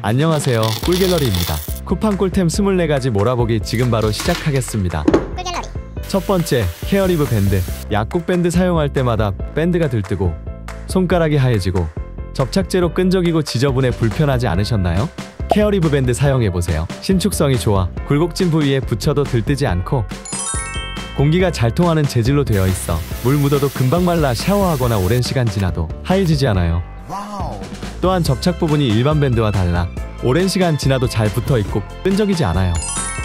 안녕하세요, 꿀갤러리입니다. 쿠팡 꿀템 24가지 몰아보기 지금 바로 시작하겠습니다. 꿀갤러리. 첫 번째, 케어리브 밴드. 약국 밴드 사용할 때마다 밴드가 들뜨고 손가락이 하얘지고 접착제로 끈적이고 지저분해 불편하지 않으셨나요? 케어리브 밴드 사용해보세요. 신축성이 좋아 굴곡진 부위에 붙여도 들뜨지 않고 공기가 잘 통하는 재질로 되어 있어 물 묻어도 금방 말라 샤워하거나 오랜 시간 지나도 하얘지지 않아요. 또한 접착 부분이 일반 밴드와 달라 오랜 시간 지나도 잘 붙어있고 끈적이지 않아요.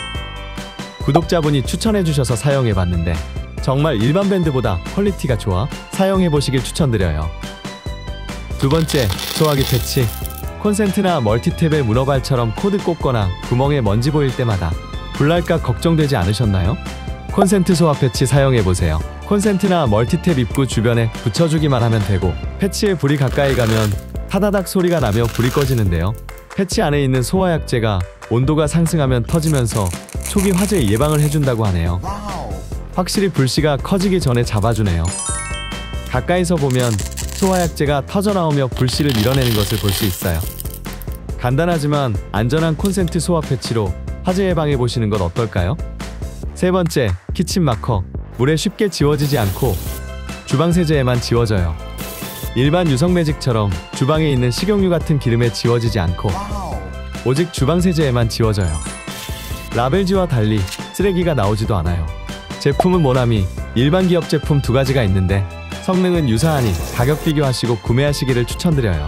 구독자분이 추천해주셔서 사용해봤는데 정말 일반 밴드보다 퀄리티가 좋아 사용해보시길 추천드려요. 두 번째, 소화기 패치. 콘센트나 멀티탭의 문어발처럼 코드 꽂거나 구멍에 먼지 보일 때마다 불날까 걱정되지 않으셨나요? 콘센트 소화 패치 사용해보세요. 콘센트나 멀티탭 입구 주변에 붙여주기만 하면 되고 패치에 불이 가까이 가면 타다닥 소리가 나며 불이 꺼지는데요. 패치 안에 있는 소화약제가 온도가 상승하면 터지면서 초기 화재 예방을 해준다고 하네요. 확실히 불씨가 커지기 전에 잡아주네요. 가까이서 보면 소화약제가 터져나오며 불씨를 밀어내는 것을 볼 수 있어요. 간단하지만 안전한 콘센트 소화 패치로 화재 예방해보시는 건 어떨까요? 세 번째, 키친 마커. 물에 쉽게 지워지지 않고 주방 세제에만 지워져요. 일반 유성 매직처럼 주방에 있는 식용유 같은 기름에 지워지지 않고 오직 주방 세제에만 지워져요. 라벨지와 달리 쓰레기가 나오지도 않아요. 제품은 모나미, 일반 기업 제품 두 가지가 있는데 성능은 유사하니 가격 비교하시고 구매하시기를 추천드려요.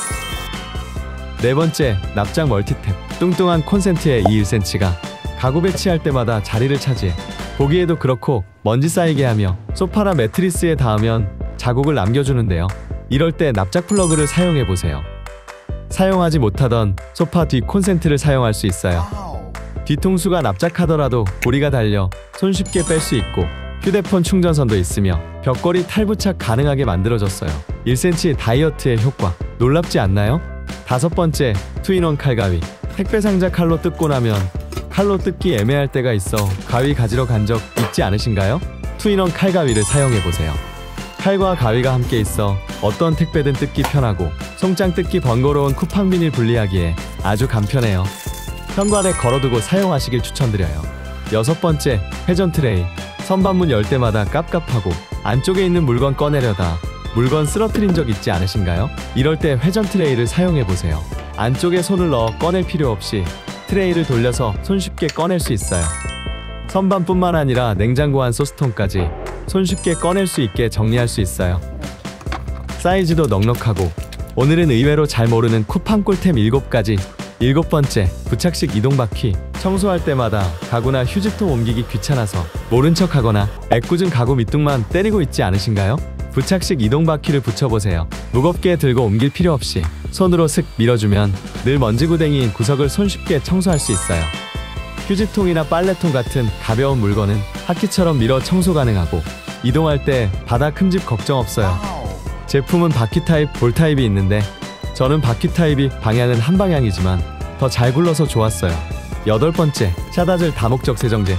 네 번째, 납작 멀티탭. 뚱뚱한 콘센트의 1cm가 가구 배치할 때마다 자리를 차지해 보기에도 그렇고 먼지 쌓이게 하며 소파나 매트리스에 닿으면 자국을 남겨주는데요. 이럴 때 납작 플러그를 사용해보세요. 사용하지 못하던 소파 뒤 콘센트를 사용할 수 있어요. 뒤통수가 납작하더라도 고리가 달려 손쉽게 뺄 수 있고 휴대폰 충전선도 있으며 벽걸이 탈부착 가능하게 만들어졌어요. 1cm 다이어트의 효과, 놀랍지 않나요? 다섯 번째, 투인원 칼가위. 택배 상자 칼로 뜯고 나면 칼로 뜯기 애매할 때가 있어 가위 가지러 간 적 있지 않으신가요? 투인원 칼가위를 사용해보세요. 칼과 가위가 함께 있어 어떤 택배든 뜯기 편하고 송장 뜯기 번거로운 쿠팡 비닐 분리하기에 아주 간편해요. 현관에 걸어두고 사용하시길 추천드려요. 여섯 번째, 회전 트레이. 선반문 열 때마다 깝깝하고 안쪽에 있는 물건 꺼내려다 물건 쓰러뜨린 적 있지 않으신가요? 이럴 때 회전 트레이를 사용해보세요. 안쪽에 손을 넣어 꺼낼 필요 없이 트레이를 돌려서 손쉽게 꺼낼 수 있어요. 선반뿐만 아니라 냉장고 안 소스통까지 손쉽게 꺼낼 수 있게 정리할 수 있어요. 사이즈도 넉넉하고 오늘은 의외로 잘 모르는 쿠팡 꿀템 7가지. 일곱 번째, 부착식 이동바퀴. 청소할 때마다 가구나 휴지통 옮기기 귀찮아서 모른 척하거나 애꿎은 가구 밑둥만 때리고 있지 않으신가요? 부착식 이동바퀴를 붙여보세요. 무겁게 들고 옮길 필요 없이 손으로 슥 밀어주면 늘 먼지구덩이인 구석을 손쉽게 청소할 수 있어요. 휴지통이나 빨래통 같은 가벼운 물건은 하키처럼 밀어 청소 가능하고 이동할 때 바닥 흠집 걱정 없어요. 제품은 바퀴 타입, 볼 타입이 있는데 저는 바퀴 타입이 방향은 한 방향이지만 더 잘 굴러서 좋았어요. 여덟 번째, 샤다젤 다목적 세정제.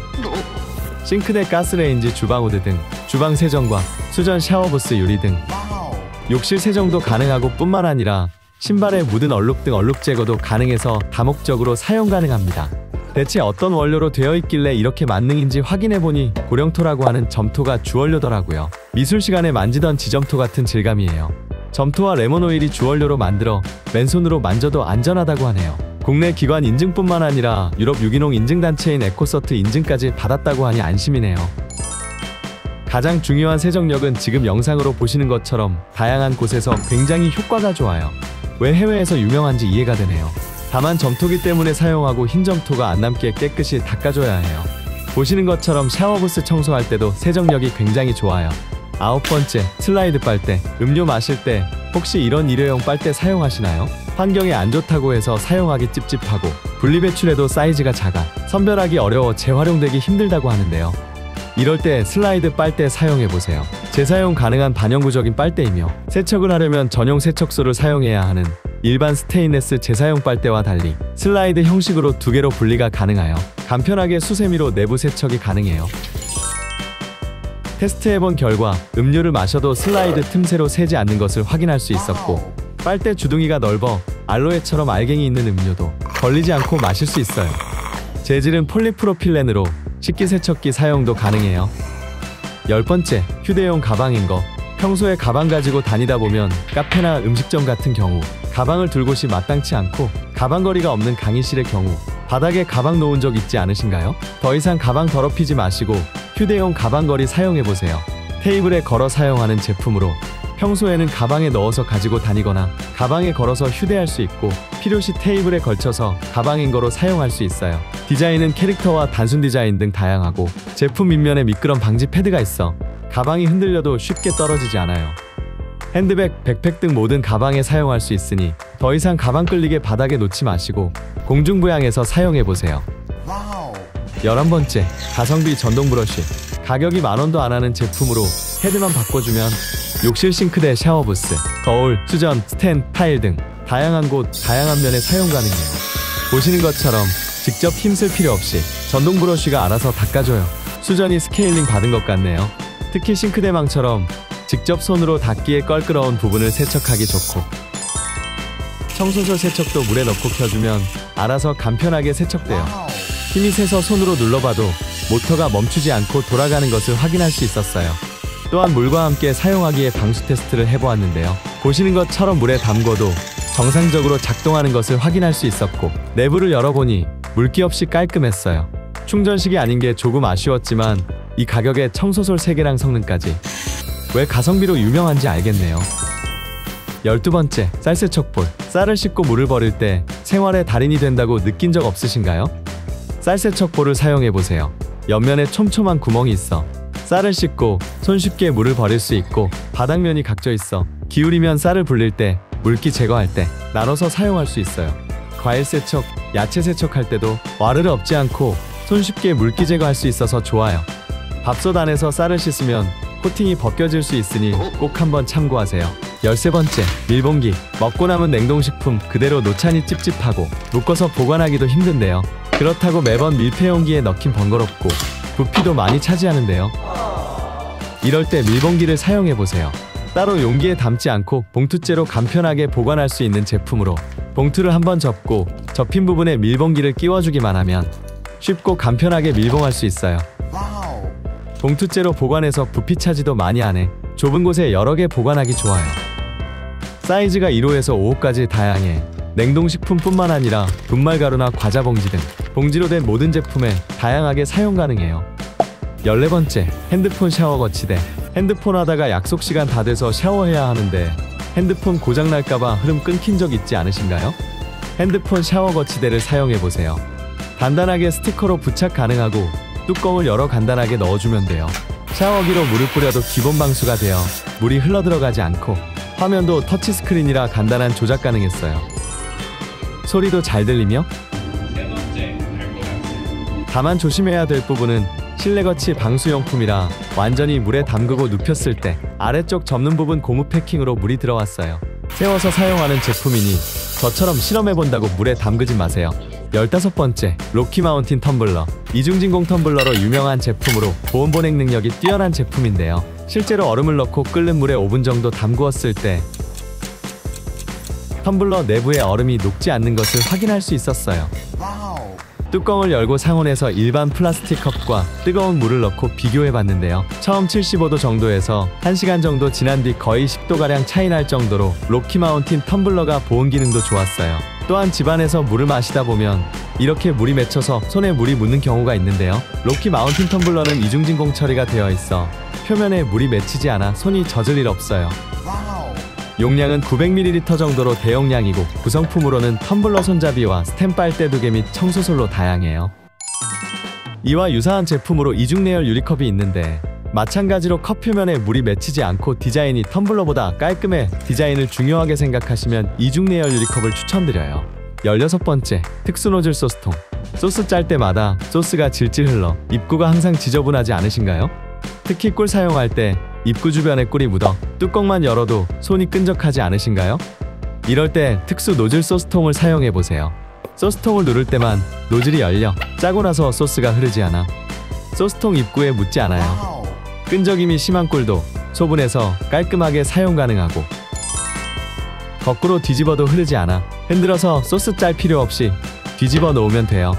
싱크대, 가스레인지, 주방호드 등 주방 세정과 수전 샤워부스 유리 등 욕실 세정도 가능하고 뿐만 아니라 신발에 묻은 얼룩 등 얼룩 제거도 가능해서 다목적으로 사용 가능합니다. 대체 어떤 원료로 되어 있길래 이렇게 만능인지 확인해보니 고령토라고 하는 점토가 주원료더라고요. 미술 시간에 만지던 지점토 같은 질감이에요. 점토와 레몬오일이 주원료로 만들어 맨손으로 만져도 안전하다고 하네요. 국내 기관 인증뿐만 아니라 유럽 유기농 인증단체인 에코서트 인증까지 받았다고 하니 안심이네요. 가장 중요한 세정력은 지금 영상으로 보시는 것처럼 다양한 곳에서 굉장히 효과가 좋아요. 왜 해외에서 유명한지 이해가 되네요. 다만 점토기 때문에 사용하고 흰 점토가 안 남게 깨끗이 닦아줘야 해요. 보시는 것처럼 샤워부스 청소할 때도 세정력이 굉장히 좋아요. 아홉 번째, 슬라이드 빨대. 음료 마실 때 혹시 이런 일회용 빨대 사용하시나요? 환경에 안 좋다고 해서 사용하기 찝찝하고 분리배출해도 사이즈가 작아 선별하기 어려워 재활용되기 힘들다고 하는데요. 이럴 때 슬라이드 빨대 사용해보세요. 재사용 가능한 반영구적인 빨대이며 세척을 하려면 전용 세척소를 사용해야 하는 일반 스테인레스 재사용 빨대와 달리 슬라이드 형식으로 두 개로 분리가 가능하여 간편하게 수세미로 내부 세척이 가능해요. 테스트해본 결과 음료를 마셔도 슬라이드 틈새로 새지 않는 것을 확인할 수 있었고 빨대 주둥이가 넓어 알로에처럼 알갱이 있는 음료도 걸리지 않고 마실 수 있어요. 재질은 폴리프로필렌으로 식기세척기 사용도 가능해요. 10번째, 휴대용 가방인 거. 평소에 가방 가지고 다니다 보면 카페나 음식점 같은 경우 가방을 둘 곳이 마땅치 않고 가방거리가 없는 강의실의 경우 바닥에 가방 놓은 적 있지 않으신가요? 더 이상 가방 더럽히지 마시고 휴대용 가방걸이 사용해보세요. 테이블에 걸어 사용하는 제품으로 평소에는 가방에 넣어서 가지고 다니거나 가방에 걸어서 휴대할 수 있고 필요시 테이블에 걸쳐서 가방인 거로 사용할 수 있어요. 디자인은 캐릭터와 단순 디자인 등 다양하고 제품 밑면에 미끄럼 방지 패드가 있어 가방이 흔들려도 쉽게 떨어지지 않아요. 핸드백, 백팩 등 모든 가방에 사용할 수 있으니 더 이상 가방 끌리게 바닥에 놓지 마시고 공중부양해서 사용해보세요. 11번째, 가성비 전동 브러쉬. 가격이 만원도 안하는 제품으로 헤드만 바꿔주면 욕실 싱크대, 샤워부스, 거울, 수전, 스탠, 타일 등 다양한 곳, 다양한 면에 사용 가능해요. 보시는 것처럼 직접 힘쓸 필요 없이 전동 브러쉬가 알아서 닦아줘요. 수전이 스케일링 받은 것 같네요. 특히 싱크대망처럼 직접 손으로 닦기에 껄끄러운 부분을 세척하기 좋고 청소솔 세척도 물에 넣고 켜주면 알아서 간편하게 세척돼요. 힘이 세서 손으로 눌러봐도 모터가 멈추지 않고 돌아가는 것을 확인할 수 있었어요. 또한 물과 함께 사용하기에 방수 테스트를 해보았는데요. 보시는 것처럼 물에 담궈도 정상적으로 작동하는 것을 확인할 수 있었고 내부를 열어보니 물기 없이 깔끔했어요. 충전식이 아닌 게 조금 아쉬웠지만 이 가격에 청소솔 3개랑 성능까지 왜 가성비로 유명한지 알겠네요. 12번째, 쌀세척볼. 쌀을 씻고 물을 버릴 때 생활의 달인이 된다고 느낀 적 없으신가요? 쌀세척볼을 사용해보세요. 옆면에 촘촘한 구멍이 있어 쌀을 씻고 손쉽게 물을 버릴 수 있고 바닥면이 각져 있어 기울이면 쌀을 불릴 때 물기 제거할 때 나눠서 사용할 수 있어요. 과일 세척, 야채 세척할 때도 와르르 없지 않고 손쉽게 물기 제거할 수 있어서 좋아요. 밥솥 안에서 쌀을 씻으면 코팅이 벗겨질 수 있으니 꼭 한번 참고하세요. 13번째, 밀봉기. 먹고 남은 냉동식품 그대로 놓자니 찝찝하고 묶어서 보관하기도 힘든데요. 그렇다고 매번 밀폐용기에 넣긴 번거롭고 부피도 많이 차지하는데요. 이럴 때 밀봉기를 사용해보세요. 따로 용기에 담지 않고 봉투째로 간편하게 보관할 수 있는 제품으로 봉투를 한번 접고 접힌 부분에 밀봉기를 끼워주기만 하면 쉽고 간편하게 밀봉할 수 있어요. 봉투째로 보관해서 부피 차지도 많이 안해 좁은 곳에 여러 개 보관하기 좋아요. 사이즈가 1호에서 5호까지 다양해 냉동식품뿐만 아니라 분말가루나 과자 봉지 등 봉지로 된 모든 제품에 다양하게 사용 가능해요. 14번째, 핸드폰 샤워 거치대. 핸드폰 하다가 약속 시간 다 돼서 샤워해야 하는데 핸드폰 고장 날까봐 흐름 끊긴 적 있지 않으신가요? 핸드폰 샤워 거치대를 사용해보세요. 단단하게 스티커로 부착 가능하고 뚜껑을 열어 간단하게 넣어주면 돼요. 샤워기로 물을 뿌려도 기본 방수가 되어 물이 흘러들어가지 않고 화면도 터치스크린이라 간단한 조작 가능했어요. 소리도 잘 들리며 다만 조심해야 될 부분은 실내거치 방수용품이라 완전히 물에 담그고 눕혔을 때 아래쪽 접는 부분 고무 패킹으로 물이 들어왔어요. 세워서 사용하는 제품이니 저처럼 실험해본다고 물에 담그지 마세요. 15번째, 로키 마운틴 텀블러. 이중진공 텀블러로 유명한 제품으로 보온 보냉 능력이 뛰어난 제품인데요. 실제로 얼음을 넣고 끓는 물에 5분 정도 담그었을 때 텀블러 내부의 얼음이 녹지 않는 것을 확인할 수 있었어요. 뚜껑을 열고 상온에서 일반 플라스틱 컵과 뜨거운 물을 넣고 비교해봤는데요. 처음 75도 정도에서 1시간 정도 지난 뒤 거의 10도가량 차이 날 정도로 로키 마운틴 텀블러가 보온 기능도 좋았어요. 또한 집안에서 물을 마시다 보면 이렇게 물이 맺혀서 손에 물이 묻는 경우가 있는데요. 로키 마운틴 텀블러는 이중진공 처리가 되어 있어 표면에 물이 맺히지 않아 손이 젖을 일 없어요. 용량은 900ml 정도로 대용량이고 구성품으로는 텀블러 손잡이와 스텐 빨대 2개 및 청소솔로 다양해요. 이와 유사한 제품으로 이중 내열 유리컵이 있는데 마찬가지로 컵 표면에 물이 맺히지 않고 디자인이 텀블러보다 깔끔해 디자인을 중요하게 생각하시면 이중 내열 유리컵을 추천드려요. 16번째, 특수 노즐 소스통. 소스 짤 때마다 소스가 질질 흘러 입구가 항상 지저분하지 않으신가요? 특히 꿀 사용할 때 입구 주변에 꿀이 묻어 뚜껑만 열어도 손이 끈적하지 않으신가요? 이럴 때 특수 노즐 소스통을 사용해보세요. 소스통을 누를 때만 노즐이 열려 짜고 나서 소스가 흐르지 않아 소스통 입구에 묻지 않아요. 끈적임이 심한 꿀도 소분해서 깔끔하게 사용 가능하고 거꾸로 뒤집어도 흐르지 않아 흔들어서 소스 짤 필요 없이 뒤집어 놓으면 돼요.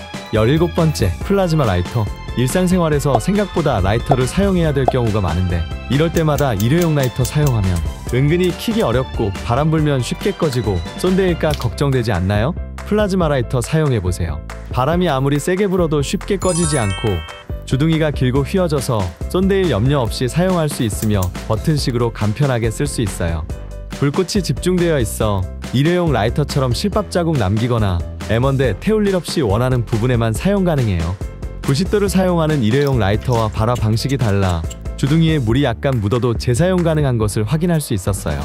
17번째, 플라즈마 라이터. 일상생활에서 생각보다 라이터를 사용해야 될 경우가 많은데 이럴 때마다 일회용 라이터 사용하면 은근히 켜기 어렵고 바람 불면 쉽게 꺼지고 쏜데일까 걱정되지 않나요? 플라즈마 라이터 사용해보세요. 바람이 아무리 세게 불어도 쉽게 꺼지지 않고 주둥이가 길고 휘어져서 쏜데일 염려 없이 사용할 수 있으며 버튼식으로 간편하게 쓸 수 있어요. 불꽃이 집중되어 있어 일회용 라이터처럼 실밥 자국 남기거나 M1대 태울 일 없이 원하는 부분에만 사용 가능해요. 90도를 사용하는 일회용 라이터와 발화 방식이 달라 주둥이에 물이 약간 묻어도 재사용 가능한 것을 확인할 수 있었어요.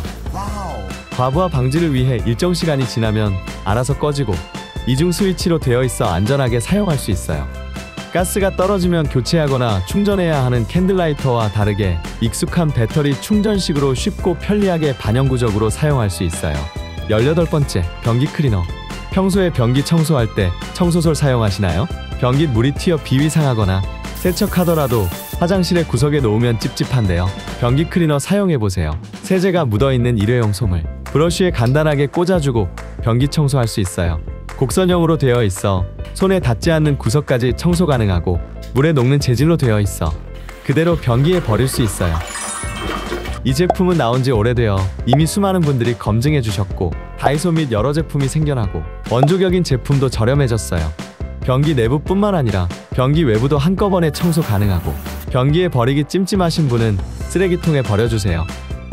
과부하 방지를 위해 일정 시간이 지나면 알아서 꺼지고 이중 스위치로 되어 있어 안전하게 사용할 수 있어요. 가스가 떨어지면 교체하거나 충전해야 하는 캔들라이터와 다르게 익숙한 배터리 충전식으로 쉽고 편리하게 반영구적으로 사용할 수 있어요. 18번째, 변기 클리너. 평소에 변기 청소할 때 청소솔 사용하시나요? 변기 물이 튀어 비위 상하거나 세척하더라도 화장실의 구석에 놓으면 찝찝한데요. 변기 클리너 사용해보세요. 세제가 묻어있는 일회용 솜을 브러쉬에 간단하게 꽂아주고 변기 청소할 수 있어요. 곡선형으로 되어 있어 손에 닿지 않는 구석까지 청소 가능하고 물에 녹는 재질로 되어 있어 그대로 변기에 버릴 수 있어요. 이 제품은 나온 지 오래되어 이미 수많은 분들이 검증해 주셨고 다이소 및 여러 제품이 생겨나고 원조격인 제품도 저렴해졌어요. 변기 내부뿐만 아니라 변기 외부도 한꺼번에 청소 가능하고 변기에 버리기 찜찜하신 분은 쓰레기통에 버려주세요.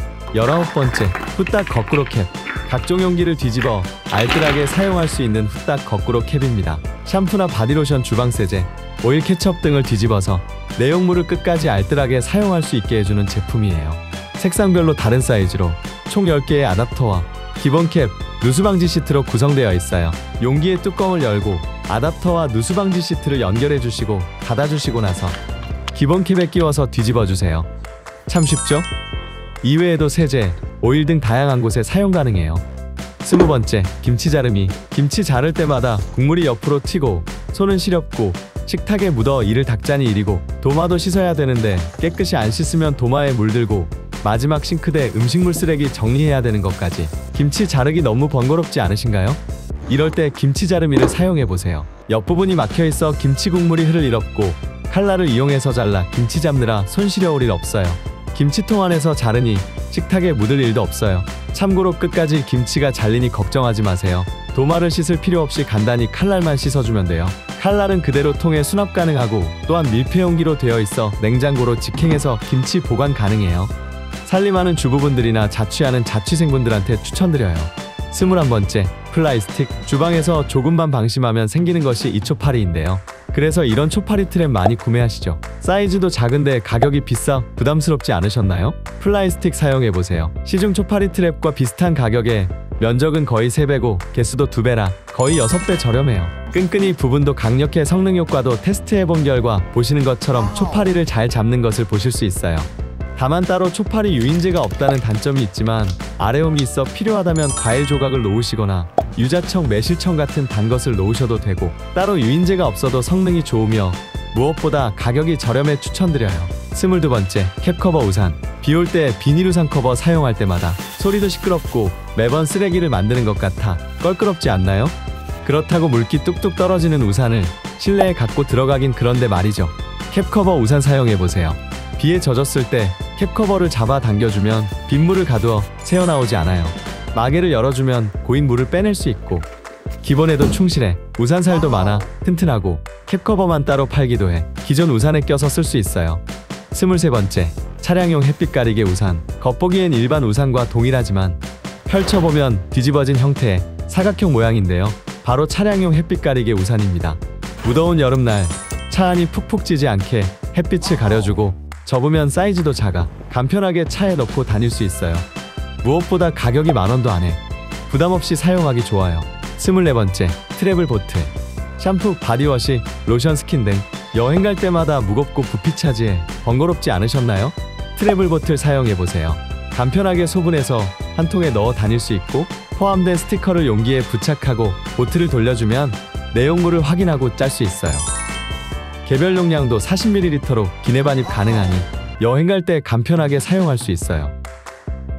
19번째, 후딱 거꾸로 캡. 각종 용기를 뒤집어 알뜰하게 사용할 수 있는 후딱 거꾸로 캡입니다. 샴푸나 바디로션, 주방세제, 오일 케첩 등을 뒤집어서 내용물을 끝까지 알뜰하게 사용할 수 있게 해주는 제품이에요. 색상별로 다른 사이즈로 총 10개의 아답터와 기본 캡, 누수방지 시트로 구성되어 있어요. 용기의 뚜껑을 열고 아답터와 누수방지 시트를 연결해 주시고 닫아주시고 나서 기본 캡에 끼워서 뒤집어 주세요. 참 쉽죠? 이외에도 세제, 오일 등 다양한 곳에 사용 가능해요. 20번째, 김치 자르미. 김치 자를 때마다 국물이 옆으로 튀고 손은 시렵고 식탁에 묻어 이를 닦자니 일이고 도마도 씻어야 되는데 깨끗이 안 씻으면 도마에 물들고 마지막 싱크대 음식물 쓰레기 정리해야 되는 것까지 김치 자르기 너무 번거롭지 않으신가요? 이럴 때 김치 자르미를 사용해보세요. 옆부분이 막혀있어 김치 국물이 흐를 일 없고 칼날을 이용해서 잘라 김치 잡느라 손 시려울 일 없어요. 김치통 안에서 자르니 식탁에 묻을 일도 없어요. 참고로 끝까지 김치가 잘리니 걱정하지 마세요. 도마를 씻을 필요 없이 간단히 칼날만 씻어주면 돼요. 칼날은 그대로 통에 수납 가능하고 또한 밀폐용기로 되어 있어 냉장고로 직행해서 김치 보관 가능해요. 살림하는 주부분들이나 자취하는 자취생분들한테 추천드려요. 21번째, 플라이스틱. 주방에서 조금만 방심하면 생기는 것이 이 초파리인데요. 그래서 이런 초파리 트랩 많이 구매하시죠. 사이즈도 작은데 가격이 비싸 부담스럽지 않으셨나요? 플라이스틱 사용해보세요. 시중 초파리 트랩과 비슷한 가격에 면적은 거의 3배고 개수도 2배라 거의 6배 저렴해요. 끈끈이 부분도 강력해 성능 효과도 테스트해본 결과 보시는 것처럼 초파리를 잘 잡는 것을 보실 수 있어요. 다만 따로 초파리 유인제가 없다는 단점이 있지만 아래움이 있어 필요하다면 과일 조각을 놓으시거나 유자청, 매실청 같은 단 것을 놓으셔도 되고 따로 유인제가 없어도 성능이 좋으며 무엇보다 가격이 저렴해 추천드려요. 22번째, 캡커버 우산. 비 올 때 비닐 우산 커버 사용할 때마다 소리도 시끄럽고 매번 쓰레기를 만드는 것 같아 껄끄럽지 않나요? 그렇다고 물기 뚝뚝 떨어지는 우산을 실내에 갖고 들어가긴 그런데 말이죠. 캡커버 우산 사용해보세요. 비에 젖었을 때 캡커버를 잡아 당겨주면 빗물을 가두어 새어나오지 않아요. 마개를 열어주면 고인 물을 빼낼 수 있고 기본에도 충실해 우산살도 많아 튼튼하고 캡커버만 따로 팔기도 해 기존 우산에 껴서 쓸 수 있어요. 23번째, 차량용 햇빛 가리개 우산. 겉보기엔 일반 우산과 동일하지만 펼쳐보면 뒤집어진 형태의 사각형 모양인데요. 바로 차량용 햇빛 가리개 우산입니다. 무더운 여름날 차 안이 푹푹 찌지 않게 햇빛을 가려주고 접으면 사이즈도 작아 간편하게 차에 넣고 다닐 수 있어요. 무엇보다 가격이 10,000원도 안 해 부담없이 사용하기 좋아요. 24번째, 트래블 보트. 샴푸, 바디워시, 로션, 스킨 등 여행 갈 때마다 무겁고 부피 차지해 번거롭지 않으셨나요? 트래블 보틀 사용해보세요. 간편하게 소분해서 한 통에 넣어 다닐 수 있고 포함된 스티커를 용기에 부착하고 보트를 돌려주면 내용물을 확인하고 짤 수 있어요. 개별 용량도 40ml로 기내 반입 가능하니 여행 갈 때 간편하게 사용할 수 있어요.